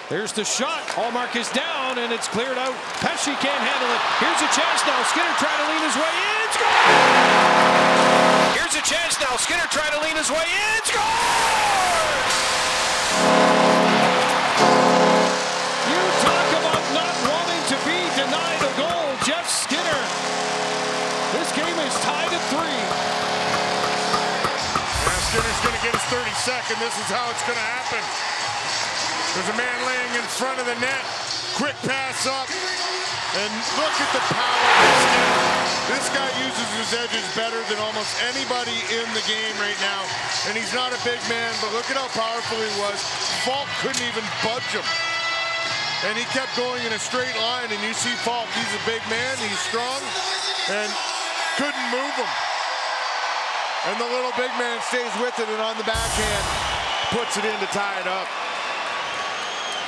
There's the shot. Hallmark is down, and it's cleared out. Pesce can't handle it. Here's a chance now. Skinner trying to lean his way in. Score! Here's a chance now. Skinner trying to lean his way in. Score! You talk about not wanting to be denied a goal. Jeff Skinner. This game is tied at 3. Skinner's going to get his 32nd. This is how it's going to happen. There's a man laying in front of the net. Quick pass up. And look at the power of Skinner. This guy uses his edges better than almost anybody in the game right now. And he's not a big man, but look at how powerful he was. Faulk couldn't even budge him. And he kept going in a straight line. And you see Faulk, he's a big man, he's strong, and couldn't move him. And the little big man stays with it, and on the backhand puts it in to tie it up.